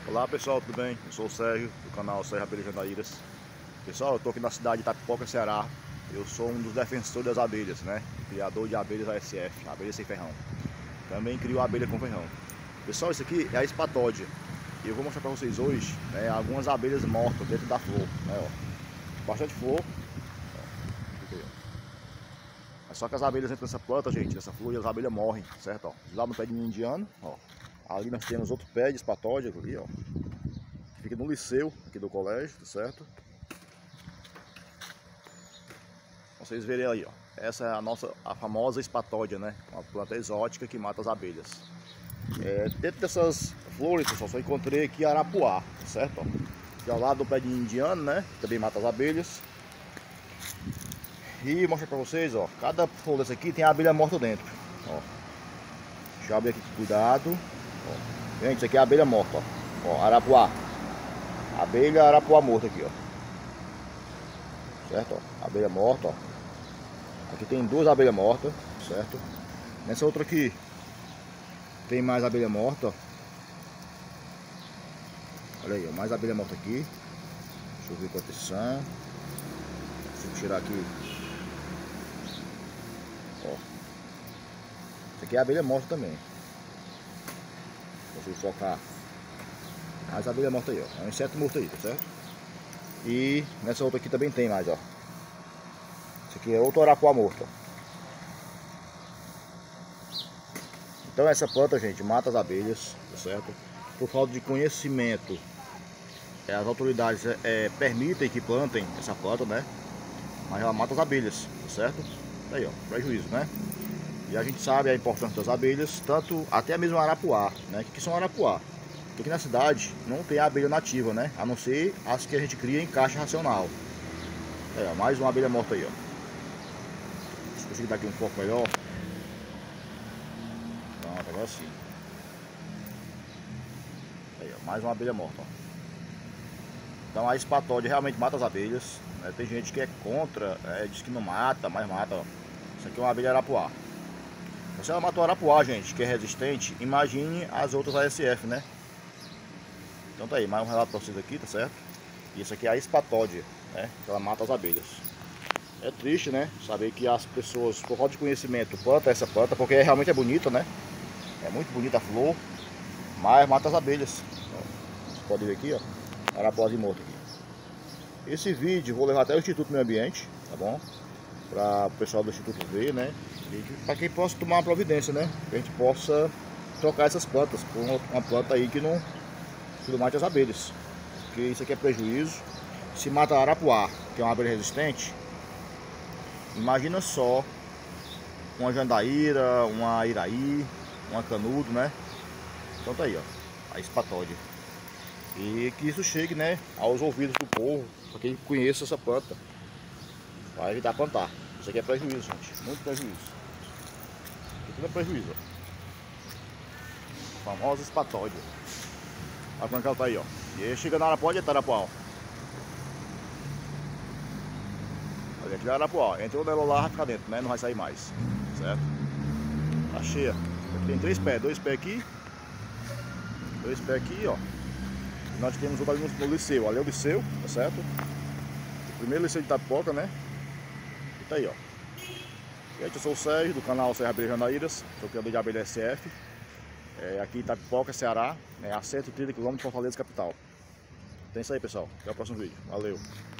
Olá pessoal, tudo bem? Eu sou o Sérgio, do canal Sérgio Abelhas Jandaíras. Pessoal, eu estou aqui na cidade de Itapipoca, Ceará. Eu sou um dos defensores das abelhas, né? Criador de abelhas ASF, abelhas sem ferrão. Também crio abelha com ferrão. Pessoal, isso aqui é a espatódia. E eu vou mostrar para vocês hoje, né, algumas abelhas mortas dentro da flor, né, ó. Bastante flor. Ó. É só que as abelhas entram nessa planta, gente, nessa flor, e as abelhas morrem, certo? Ó. Lá no pé de ninho indiano, ó. Ali nós temos outro pé de espatódia ali, ó. Fica no liceu aqui do colégio, tá certo? Vocês verem aí, ó. Essa é a famosa espatódia, né? Uma planta exótica que mata as abelhas. Dentro dessas flores, pessoal, só encontrei aqui arapuá, tá certo? Ó. Aqui ao lado do pé de indiano, né? Também mata as abelhas. E mostrar pra vocês, ó. Cada flor dessa aqui tem a abelha morta dentro, ó. Deixa eu abrir aqui com cuidado. Ó. Gente, isso aqui é a abelha morta, ó. Ó, arapuá. Abelha arapuá morta aqui, ó. Certo? Ó. Abelha morta, ó. Aqui tem duas abelhas mortas, certo? Nessa outra aqui tem mais abelha morta, ó. Olha aí, ó, mais abelha morta aqui. Deixa eu ver quantas são. Deixa eu tirar aqui. Ó. Isso aqui é abelha morta também. Deixa eu focar. Mais abelha morta aí, ó. É um inseto morto aí, tá certo? E nessa outra aqui também tem mais, ó. Esse aqui é outro arapuá morto, ó. Então essa planta, gente, mata as abelhas, tá certo? Por falta de conhecimento, as autoridades permitem que plantem essa planta, né? Mas ela mata as abelhas, tá certo? Aí, ó, prejuízo, né? E a gente sabe a importância das abelhas, tanto até mesmo arapuá, né? Que são arapuá? Porque aqui na cidade não tem abelha nativa, né? A não ser as que a gente cria em caixa racional. Aí, ó, mais uma abelha morta aí, ó. Deixa eu conseguir dar aqui um foco melhor. Pronto, agora sim. Aí, ó, mais uma abelha morta, ó. Então a espatódia realmente mata as abelhas, né? Tem gente que é contra, diz que não mata, mas mata, ó. Isso aqui é uma abelha arapuá. Se ela matou a arapuá, gente, que é resistente, imagine as outras ASF, né? Então tá aí, mais um relato pra vocês aqui, tá certo? E isso aqui é a espatódia, né? Que ela mata as abelhas. É triste, né? Saber que as pessoas, por falta de conhecimento, plantam essa planta, porque realmente é bonita, né? É muito bonita a flor, mas mata as abelhas. Ó, você pode ver aqui, ó. Arapuazinho morto aqui. Esse vídeo vou levar até o Instituto Meio Ambiente, tá bom? Para o pessoal do Instituto ver, né? E para quem possa tomar uma providência, né? Que a gente possa trocar essas plantas por uma planta aí que não mate as abelhas. Porque isso aqui é prejuízo. Se mata a arapuá, que é uma abelha resistente, imagina só uma jandaíra, uma iraí, uma canudo, né? Então tá aí, ó, a espatódia. E que isso chegue, né, aos ouvidos do povo, para quem conheça essa planta, para evitar plantar. Isso aqui é prejuízo, gente, muito prejuízo. Isso tudo é prejuízo, ó. A famosa espatódia. Olha como é que ela tá aí, ó. E aí chega na arapuá, de arapuá, ó. Olha aqui é arapuá, ó. Entrou nela lá, vai ficar dentro, né, não vai sair mais, certo? Tá cheia. Aqui tem dois pés aqui, ó. E nós temos outro ali no liceu, ali é o liceu, tá certo? O primeiro liceu de Itapipoca, né? E tá aí, ó. Gente, eu sou o Sérgio, do canal Sérgio Abelhas Jandaíras, sou criador de abelha SF, aqui em Itapipoca, Ceará, a 130 km de Fortaleza, capital. Então é isso aí, pessoal. Até o próximo vídeo. Valeu!